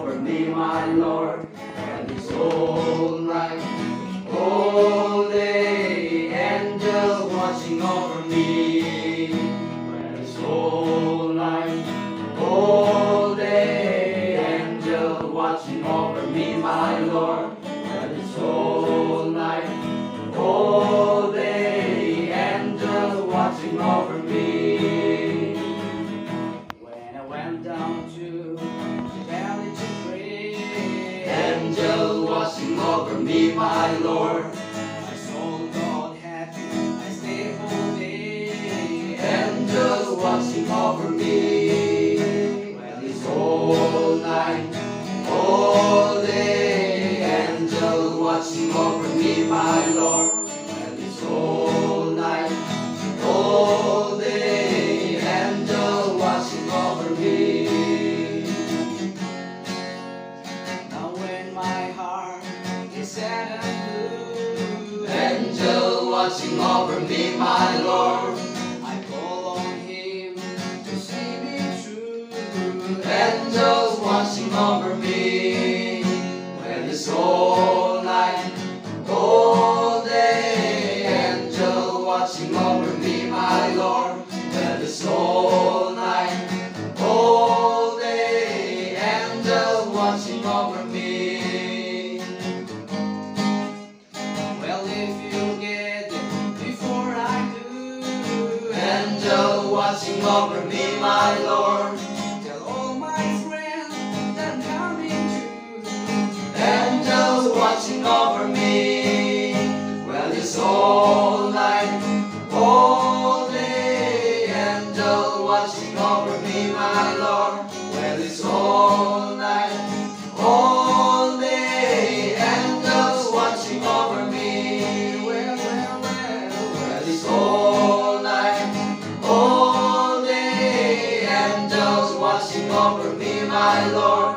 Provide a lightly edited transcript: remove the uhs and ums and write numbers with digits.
over me, my Lord. And it's all night, all day, angels watching over me. When it's all night, all day, angels watching over me, my Lord. When it's all night, all day, angels watching over me. When I went down to the valley to pray, angels watching over me, my Lord. My soul got happy, I stayed all day, angels watching over me. Well, it's all night, all day, angels watching over me, my Lord. Well, it's all night, all day, angels watching over me. Now when my heart is sad and blue, angels watching over me, my Lord. I call on Him to see me through, angels watching over me. When it's all night, all day, angels watching over me, my Lord. When it's all night, all day, angels watching over me. Well, if you get it before I do, angels watching over me, my Lord. Tell all my friends that I'm coming too, angels watching over me. Well, it's all night, all day, angels watching over me, my Lord. Well, it's all night, all day, angels watching over me. Well, it's all night, all day, angels watching over me, my Lord.